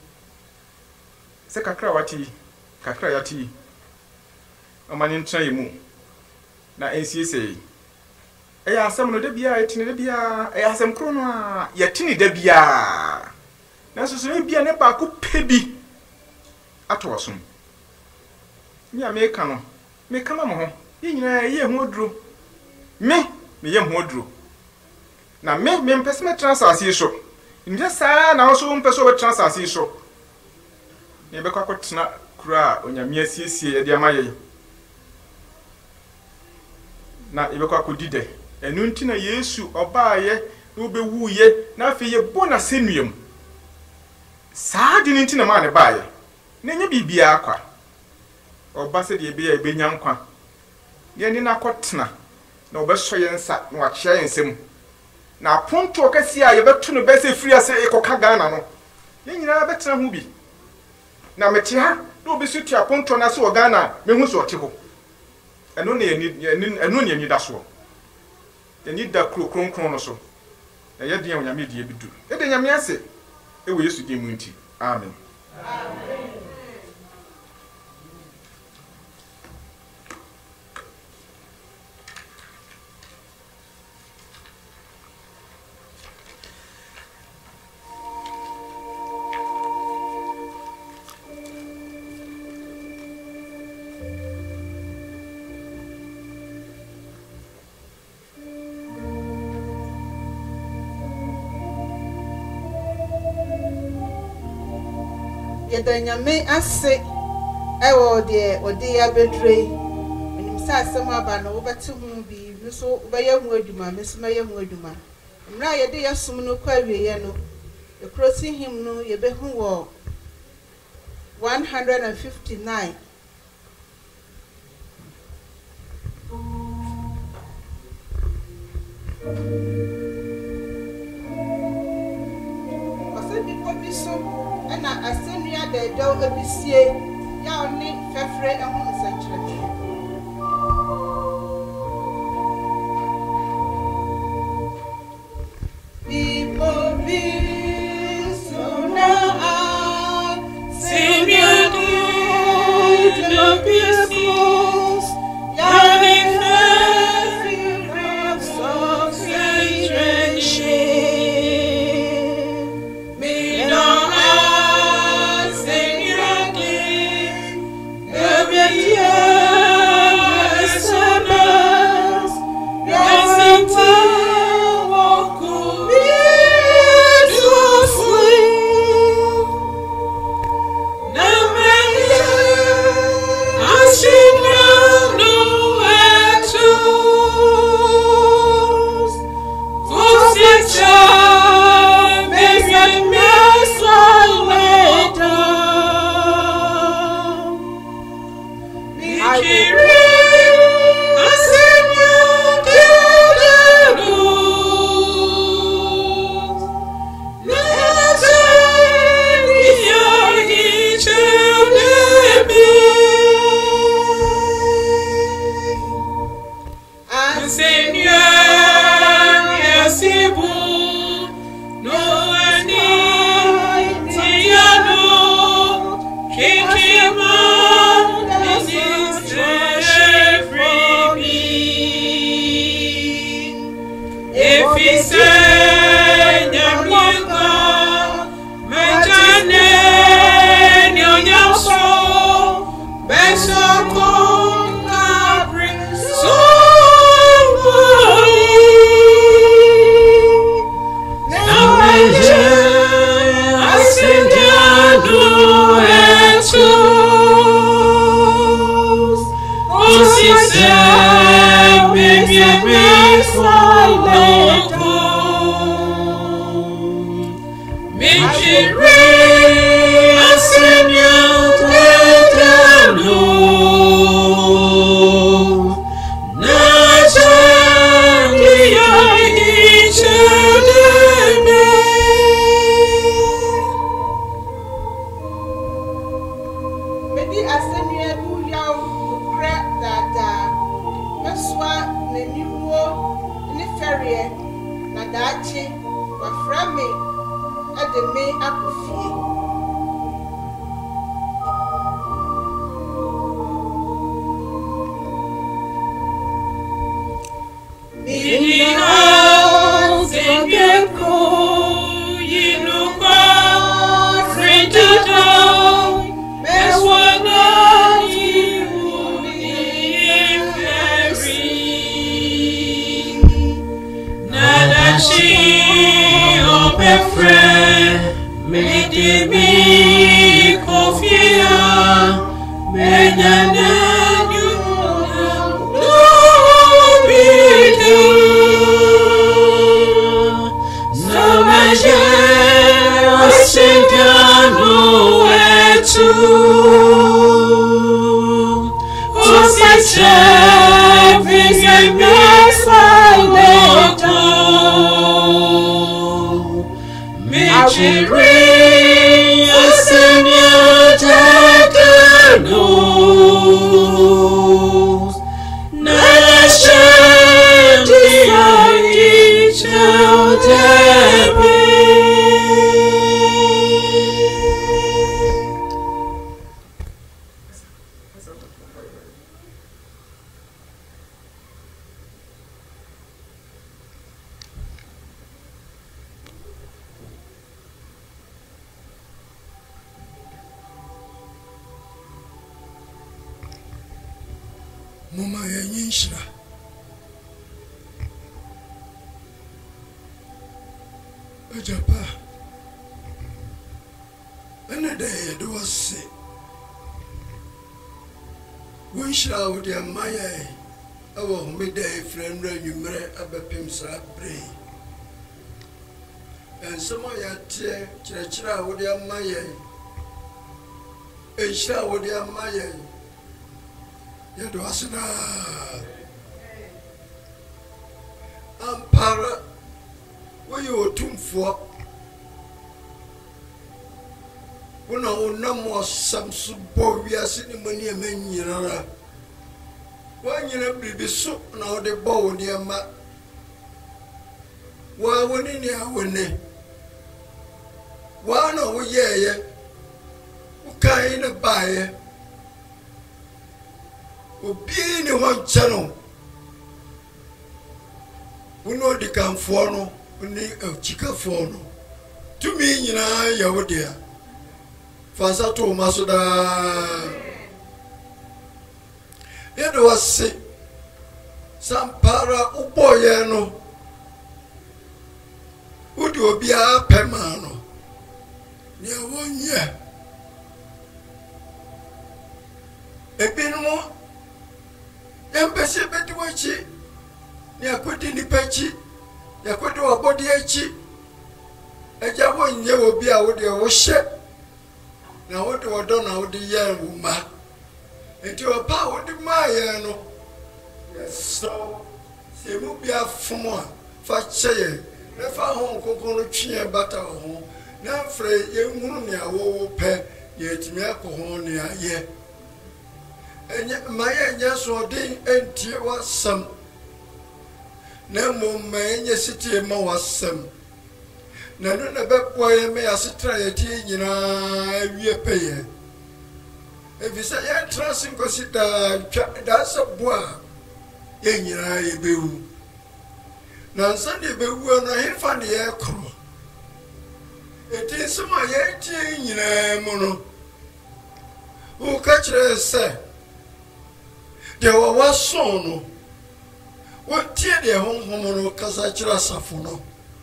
se kakra wati kakra yati amani ntra yemu na ensie sei eya asem no de bia etini de bia eya asem kro no a yetini de bia na so so bia ne ba ko pebi atosum mi a me ka no me ka ma mo ho ye nyina ye hu oduro me me ye hu oduro na me me mpese me transase so nje saa na so mpese o transase so ne be kwa kwetena kura onyame asiesie e de amaye na ibekwa kodide enu nti na Yesu obaaye na obewuye na afi ye bona senuem saa di nti na ma ne baaye na nya bibia akwa oba se de bia ebenya nkwa ye ni na kotena na obeso ye nsa na wachia ye nsem na ponto okasi a ye betu no bese free ase ekoka Ghana no ye nyina betena hu bi na mete ha na obesu ti aponto na se o Ghana mehu so ote ho eno ne eno ne ni da so ye ni da kro kronkron no so na ye de nyame de ebidu e de nyame ase e wo Yesu de mu nti amen amen Yedanyame ase ewo de odi ya bedre minim sa asem aba no wobete hu bi nso obaye hu aduma mesuma ye hu aduma mra yede yasum no kwa wiye no ekrosi him no ye be hu wo one hundred fifty-nine Osebi pobiso na asenua de do ebisie ya oni fefre ehu nsankyerɛ People be so now sing you do the peoples ya be free of frustration me don't yeah. Mama yanyinshira Ajapa Anada do was Winshira with your Maya our midday friend you mere abapimsa brain and some of your tear chira with your Maya and shall with your Maya. Yado asina ampara wayo otumfo wona onamo samsu bo wiase ni mani amanyirara wanyina bibi so na ode bo woni ama wa woni ni awone wa na wo yeye ukai na baye obi ni hon chano uno di kanfo no ni achikafo no tumi nyina yawodia fasa to masoda yedo wase sampara uboye no udi obi a pema no ni awonye ebinmo Empese beti wachi ni akwedi ni pechi ni akwedi wabodi echi eja wonye obi a wode wohye na wode wodo na wode ye wuma enti opa wode maye no so se mu bia fomo a fa cheye na fa ho kokoro twie bata ho na fre ye hunu ni awo pe ye timi akoho ni aye enye maye nya so din entie wasam na mo maye sitie ma wasam na no na be boye me asetra ye tie nyina wie peye efisa ye trasin ko sita da sabua ye nyina ye bewu na nsande bewu na hefa ne ye kro eti sema ye tie nyina mo no o ka kire se de wa waso no wotie de honhom no kasa kira safo no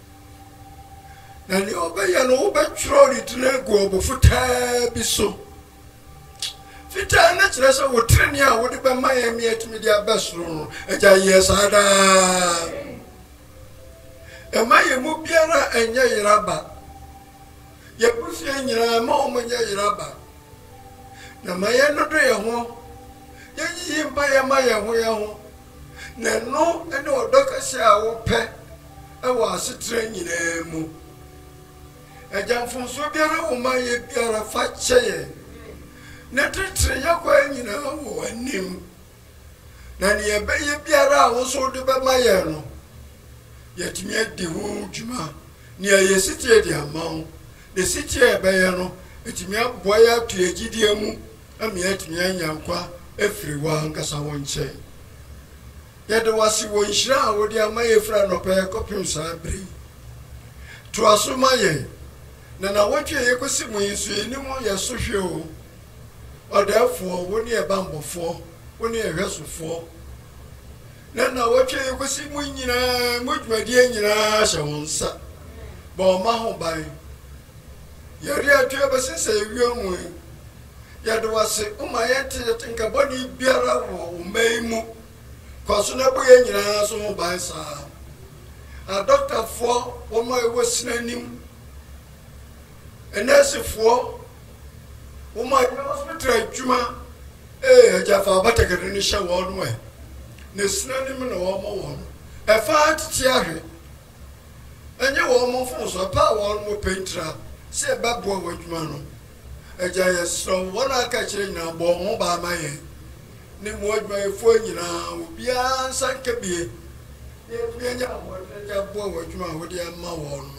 na ni obeya no obetro ritne go obofuta bi so fita na kyerɛ sɛ wo treni a wode bɛma yɛ me atumi de abɛsoro no agya yɛ saa daa ɛma yɛ mu biara ɛnyɛ yeraba yɛbusua nyinaa ma ɔmo nyɛ yeraba na ma yɛ no do yɛ ho yɛyiyi mpa yɛ ma yɛ ho yɛ ho na no ɛne ɔdɔ kɛse a wopɛ ɛwɔ asetere nyinaa mu agya mfonso biara wo ma yɛ biara fa kyɛ yɛ na tetere yɛ kɔ nyinaa wɔ anim na ne yɛbɛyɛ biara a wo so de bɛma yɛ no yɛtumi adi ho dwuma ne yɛ sitie de ama wo ne sitie ɛbɛyɛ no ɛtumi aboa yɛ ato agyidie mu ama yɛtumi anya nkwa ɛfiri wɔ ankasa wɔ nkyɛn yɛde wase wɔ nhyira a wode ama yɛ fira nɔpɛ kɔpem saa bere toa so ma yɛn na na wɔtwe yɛkɔsi mu yi so yɛnim yɛ so hwɛ o ɔdɛɛfoɔ wo ne ɛbambɔfoɔ wo ne ɛhwɛsofoɔ na na wɔtwe yɛkɔsi mu nyinaa mu dwumadie nyinaa hyɛ wo nsa ba ɔma ho ban yɛre atwe bɛsesɛ yɛwia mu yɛde wase woma yɛnte nkabɔne biara wɔ wo mma mu kɔ so na bɔ yɛ nyinaa so ho ban saa adɔktafoɔ wɔma ɛwɔ sinanim ɛnɛsifoɔ woma yɛ hospital adwuma ee agyafa abatakari ne hyɛ wɔn no ɛ na sinanim na wɔma wɔn ɛfa tete ahwɛ ɛnyɛ wɔn mo mfonso ɛpa a wɔn mo pɛntira sɛ ɛbɛboa wɔ adwuma no agya yɛ srɛ wɔn a aka kyerɛ nyinaa bɔ ho ba ama yɛn ne mu adwumayɛfoɔ nyinaa obiara nsa nka bie yɛtumi anya wɔn aboa wɔ adwuma a wode ama wɔn no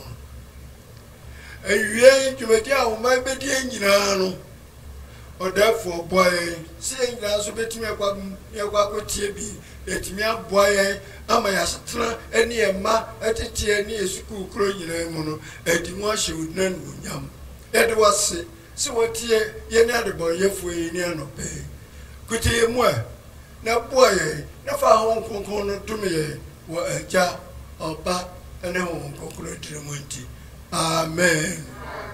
awie dwumadi a wɔma bɛdie nyinaa no ɔdɛɛfoɔ boa yɛn sɛ yɛn nyinaa nso bɛtumi yɛkɔ akɔtie bi yɛtumi aboa yɛn ama yɛasetena ne yɛn mma ɛteteɛ ne yɛ sukuu kuro nyinaa mu no adi mu ahyɛ wo dina ne wonyam yɛde wase sɛ wɔteɛ yɛne adebɔnyɛfoɔ yi ne anɔpɛi kuti yɛ mu a na boa yɛn na fa ho nkonkron no tumi yɛn wɔ agya ɔba ne ho nkonkron diri mu nti amen.